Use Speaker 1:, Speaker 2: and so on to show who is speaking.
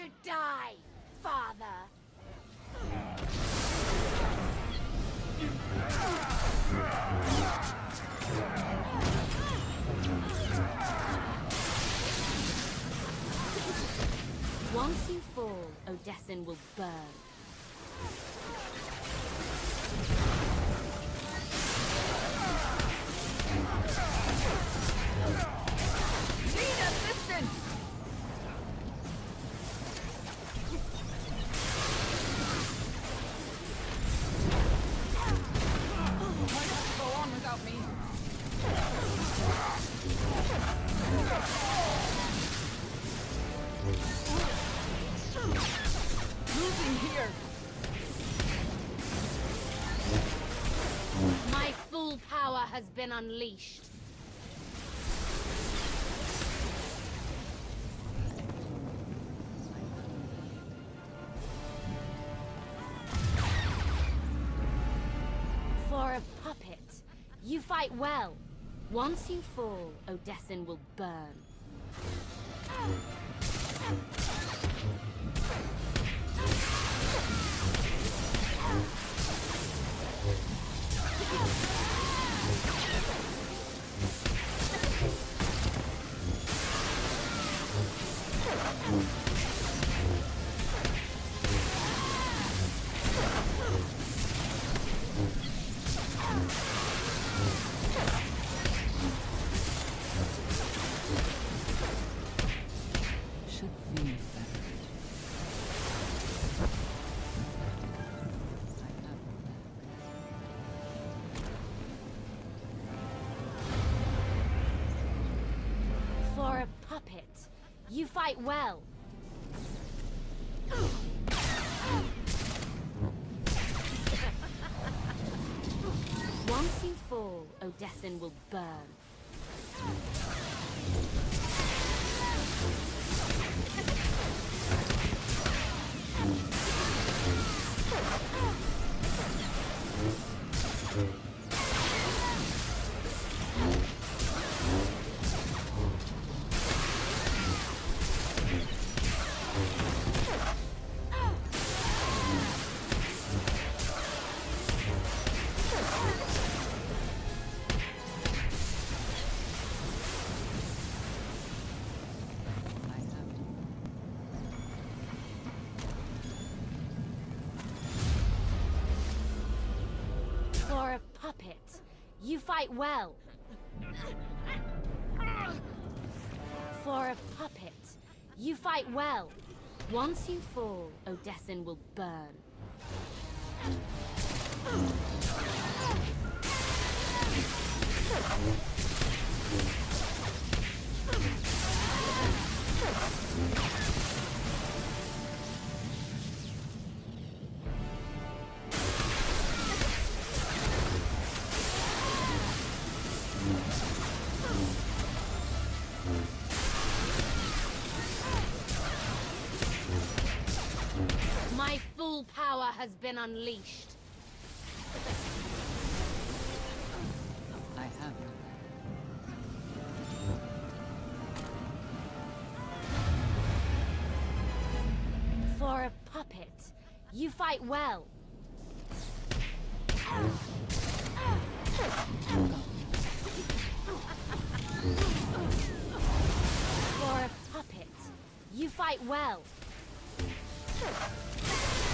Speaker 1: die, father! Once you fall, Odessin will burn.
Speaker 2: Need assistance! Why not go on without me? Losing here.
Speaker 1: My full power has been unleashed. For a puppet, you fight well. Once you fall, Odessin will burn.
Speaker 2: Should feel better.
Speaker 1: For a puppet, you fight well. Once you fall, Odessin will burn. For a puppet, you fight well. For a puppet, you fight well. Once you fall, Odessin will burn. My full power has been unleashed.
Speaker 2: I have you.
Speaker 1: For a puppet, you fight well. For a puppet, you fight well.